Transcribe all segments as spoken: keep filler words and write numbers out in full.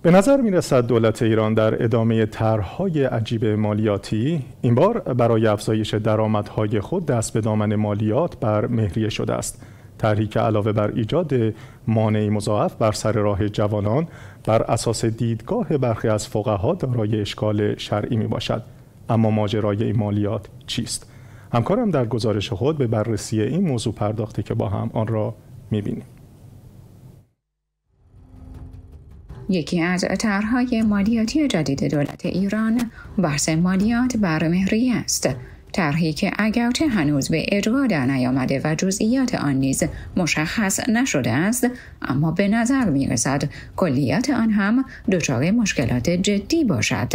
به نظر می رسد دولت ایران در ادامه طرح‌های عجیب مالیاتی این بار برای افزایش درآمدهای خود دست به دامن مالیات بر مهریه شده است. طرحی که علاوه بر ایجاد مانعی مضاعف بر سر راه جوانان بر اساس دیدگاه برخی از فقها دارای اشکال شرعی می باشد. اما ماجرای این مالیات چیست؟ همکارم در گزارش خود به بررسی این موضوع پرداخته که با هم آن را می بینیم. یکی از طرح‌های مالیاتی جدید دولت ایران بحث مالیات بر مهریه است. طرحی که اگرچه هنوز به اجرا در نیامده و جزئیات آن نیز مشخص نشده است، اما به نظر می‌رسد کلیات آن هم دچار مشکلات جدی باشد.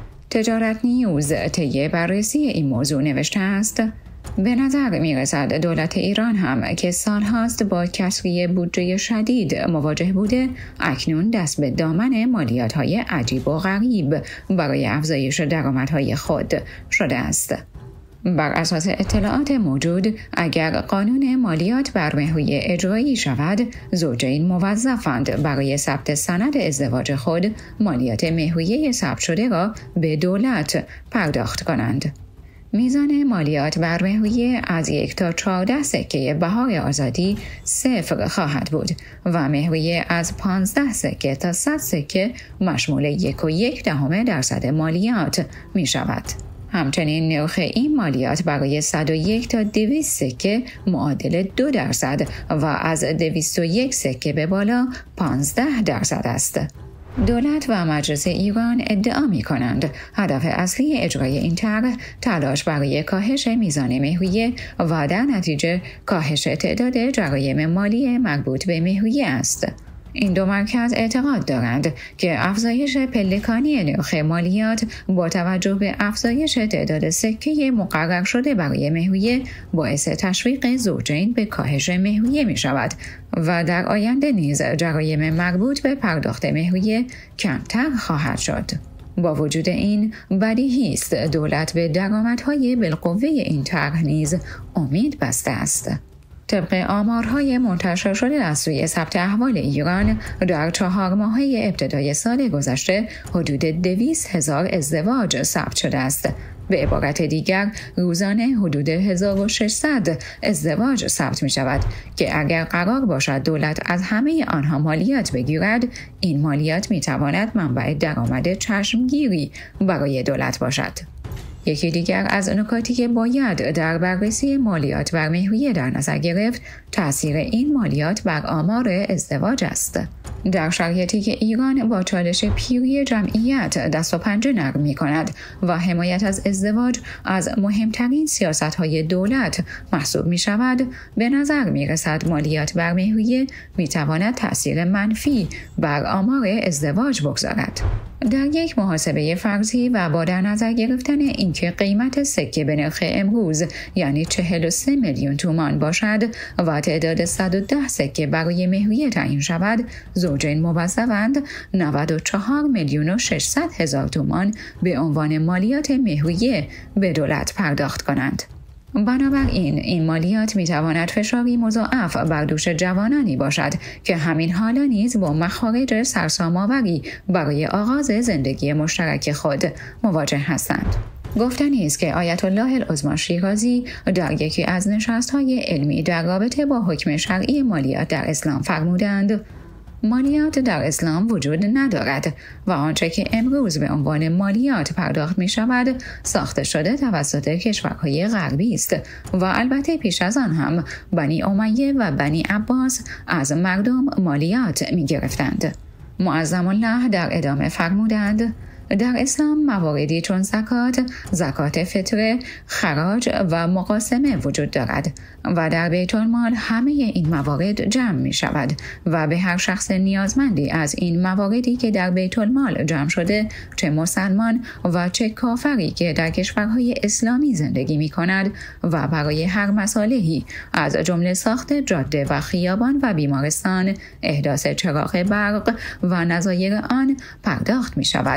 تجارت نیوز طی بررسی این موضوع نوشته است: به نظر می رسد دولت ایران هم که سالهاست با کسری بودجه شدید مواجه بوده، اکنون دست به دامن مالیات‌های عجیب و غریب برای افزایش درآمدهای خود شده است. بر اساس اطلاعات موجود، اگر قانون مالیات بر مهریه اجرایی شود، زوجین موظفند برای ثبت سند ازدواج خود مالیات مهریه ثبت شده را به دولت پرداخت کنند. میزان مالیات بر مهریه از یک تا چهارده سکه بهار آزادی صفر خواهد بود و مهریه از پانزده سکه تا صد سکه مشمول یک و یک دهم درصد مالیات می شود. همچنین نرخ این مالیات برای صد و یک تا دویست سکه معادل دو درصد و از دویست و یک سکه به بالا پانزده درصد است. دولت و مجلس ایران ادعا می کنند هدف اصلی اجرای این طرح تلاش برای کاهش میزان مهریه و در نتیجه کاهش تعداد جرایم مالی مربوط به مهریه است. این دو مرکز اعتقاد دارند که افزایش پلکانی نرخ مالیات با توجه به افزایش تعداد سکه مقرر شده برای مهریه باعث تشویق زوجین به کاهش مهریه می شود و در آینده نیز جرایم مربوط به پرداخت مهریه کمتر خواهد شد. با وجود این، بدیهی است دولت به درآمدهای بالقوه این طرح نیز امید بسته است. طبق آمارهای منتشر شده از سوی ثبت احوال ایران، در چهار ماهه ابتدای سال گذشته حدود دویست هزار ازدواج ثبت شده است. به عبارت دیگر، روزانه حدود هزار و ششصد ازدواج ثبت می شود که اگر قرار باشد دولت از همه آنها مالیات بگیرد، این مالیات می تواند منبع درآمد چشمگیری برای دولت باشد. یکی دیگر از نکاتی که باید در بررسی مالیات بر مهریه در نظر گرفت، تأثیر این مالیات بر آمار ازدواج است. در شرایطی که ایران با چالش پیری جمعیت دست و پنجه نرم می کند و حمایت از ازدواج از مهمترین سیاست‌های دولت محسوب می شود، به نظر می رسد مالیات بر مهریه می تواند تأثیر منفی بر آمار ازدواج بگذارد. در یک محاسبه فرضی و با در نظر گرفتن اینکه قیمت سکه به نرخ امروز یعنی چهل و سه میلیون تومان باشد و تعداد صد و ده سکه برای مهریه تعیین شود، زوجین موظفند نود و چهار میلیون و ششصد هزار تومان به عنوان مالیات مهریه به دولت پرداخت کنند. بنابراین این مالیات میتواند فشاری مضاعف بر دوش جوانانی باشد که همین حالا نیز با مخارج سرسام‌آوری برای آغاز زندگی مشترک خود مواجه هستند. گفتنی است که آیت الله العظمی شیرازی در یکی از نشست‌های علمی در رابطه با حکم شرعی مالیات در اسلام فرمودند: مالیات در اسلام وجود ندارد و آنچه که امروز به عنوان مالیات پرداخت می شود ساخته شده توسط کشورهای غربی است و البته پیش از آن هم بنی امیه و بنی عباس از مردم مالیات می گرفتند. معظم الله در ادامه فرمودند: در اسلام مواردی چون زکات، زکات فطره، خراج و مقاسمه وجود دارد و در بیت المال همه این موارد جمع می شود و به هر شخص نیازمندی از این مواردی که در بیت المال جمع شده، چه مسلمان و چه کافری که در کشورهای اسلامی زندگی می کند و برای هر مصالحی از جمله ساخت جاده و خیابان و بیمارستان، احداث چراغ برق و نظایر آن پرداخت می شود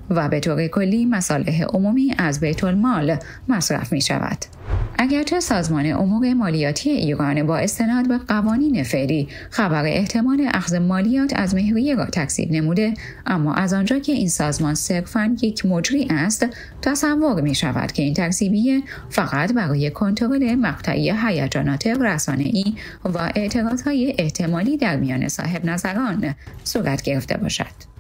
و به طور کلی مصالح عمومی از بیت المال مصرف می شود. اگرچه سازمان امور مالیاتی ایران با استناد به قوانین فعلی خبر احتمال اخذ مالیات از مهریه را تکذیب نموده، اما از آنجا که این سازمان صرفاً یک مجری است، تصور می شود که این تکذیبیه فقط برای کنترل مقطعی هیجانات رسانه‌ای و اعتراضهای احتمالی در میان صاحب نظران صورت گرفته باشد.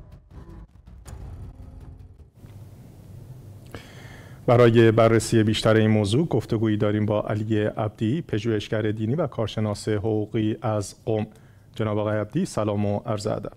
برای بررسی بیشتر این موضوع گفتگویی داریم با علی عبدی، پژوهشگر دینی و کارشناس حقوقی از قم. جناب آقای عبدی، سلام و عرض ادب.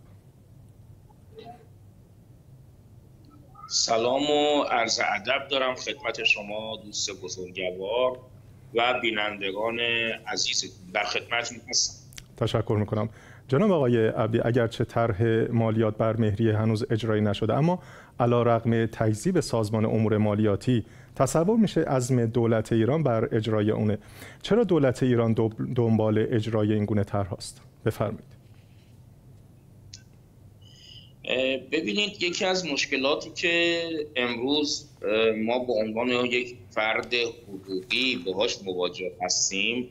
سلام و عرض ادب دارم خدمت شما دوست بزرگوار و بینندگان عزیز، در خدمتتون هستم. تشکر میکنم. جناب آقای عبدی، اگرچه طرح مالیات بر مهریه هنوز اجرایی نشده، اما علیرغم تکذیب سازمان امور مالیاتی تصور میشه عزم دولت ایران بر اجرای اونه. چرا دولت ایران دنبال اجرای این گونه طرح است؟ بفرمایید. ببینید، یکی از مشکلاتی که امروز ما به عنوان یک فرد حقوقی باهاش مواجه هستیم،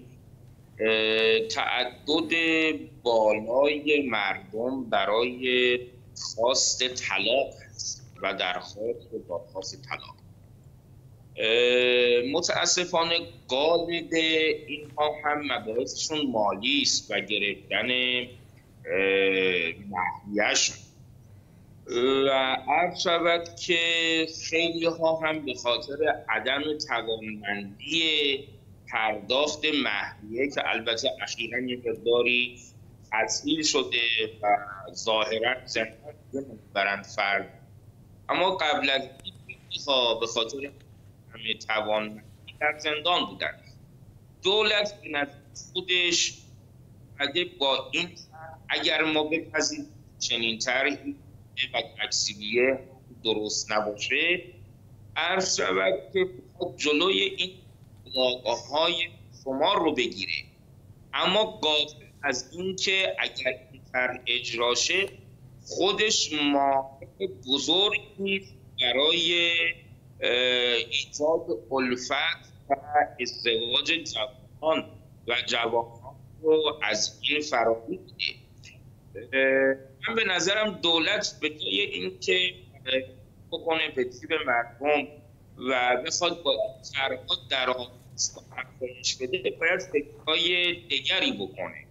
تعدد بالای مردم برای خواست طلاق هست و درخواست و خواست طلاق. متاسفانه غالب اینها هم مباحثشون مالی است و گرفتن مهریه‌شون، و عرض شود که خیلی ها هم به خاطر عدم توانمندی پرداخت مهریه که البته اخیراً یک مقداری تسهیل شده و ظاهراً زندان برند فرد، اما قبل از این به خاطر همه توانمندی در زندان بودن. دولت از خودش اگه با این اگر ما بپذیریم چنین طرحی و تکذیبیه درست نباشه، عرض شود که جلوی این واقعهای شمار رو بگیره، اما غافل از این که اگر این طرح اجرا شه خودش مانع بزرگی برای ایجاد الفت و ازدواج جوانان و جوانان رو از این فراری میده. من به نظرم دولت به جای اینکه بکنه به جیب مردم و بخواد با این طرح‌ها درآمد افزایش بده، باید فکرهای دیگری بکنه.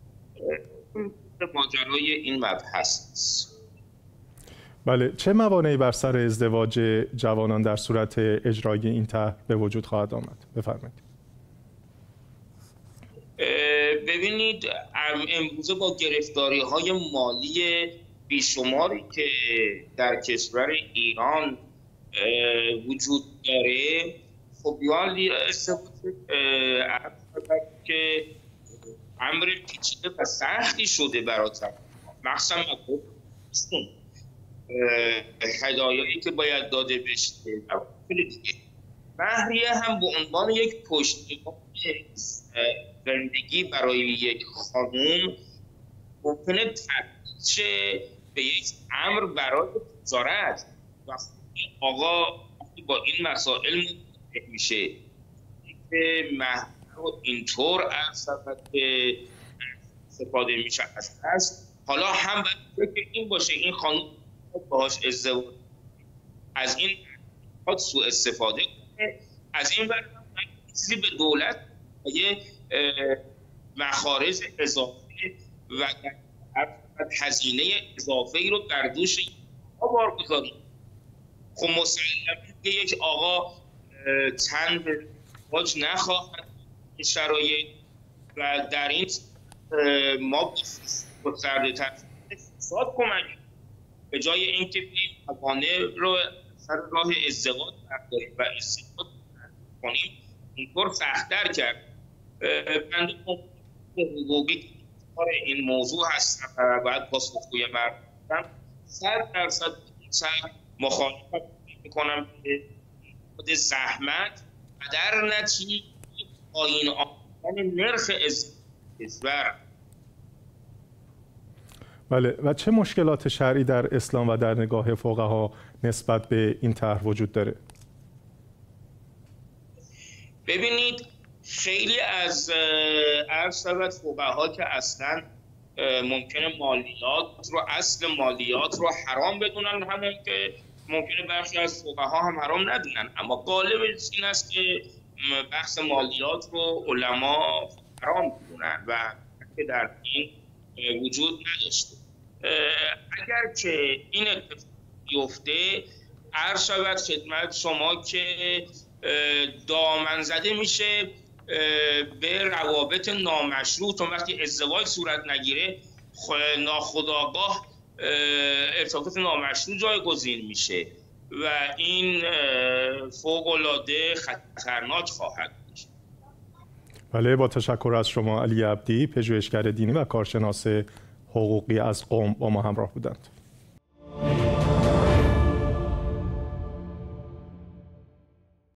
ماجرای این مبحث است. بله، چه موانعی بر سر ازدواج جوانان در صورت اجرای این طرح به وجود خواهد آمد؟ بفرمایید. ببینید، امروزه با گرفتاری‌های مالی بیشماری که در کشور ایران وجود داره، خب یعنی ازدواج که امر پیچیده و سختی شده برای طرف، مخصوصا هدایایی که باید داده بشه. مهریه هم به عنوان یک پشتیبان زندگی برای یک خانم ممکنه تبدیل شه به یک امر برای تجارت. وقتی آقا با این مسائل مواجه میشه که مهر رو اینطور که استفاده میشه هست، حالا هم باید فکر این باشه این خانم باهاش ازدواج از این خود سوء استفاده کنه، از این ور چیزی به دولت یه مخارج اضافه و هزینه اضافه ای رو در دوش ها بار بذاریم. خب مسلماً یک آقا چند ازدواج نخواهد این شرایط و در این ما گسترده تر فساد کمک به جای اینکه موانع رو سر راه ازدواج برداریم و ازدواج کنیم اینطور سخت‌تر کرد. بنده حقوقی این موضوع هستم و باید پاسخگوی مردم صد درصد مخالفت میکنم که خود زحمت و در نتیجه پایین آمدن نرخ کشور. بله، و چه مشکلات شرعی در اسلام و در نگاه فقها نسبت به این طرح وجود داره؟ ببینید خیلی از عرض شود فقها که اصلا ممکنه مالیات رو اصل مالیات رو حرام بدونن، همون که ممکنه برخی از فقها هم حرام ندونن، اما غالب این است که بحث مالیات رو علما حرام بدونن و که در این وجود نداشته. اگر که این اتفاق بیفته عرض شود خدمت شما که دامن زده میشه به روابط نامشروع، وقتی ازدواج صورت نگیره ناخودآگاه ارتباطات نامشروع جایگزین میشه و این فوق‌العاده خطرناک خواهد بود. بله، با تشکر از شما علی عبدی، پژوهشگر دینی و کارشناس حقوقی از قم با ما همراه بودند.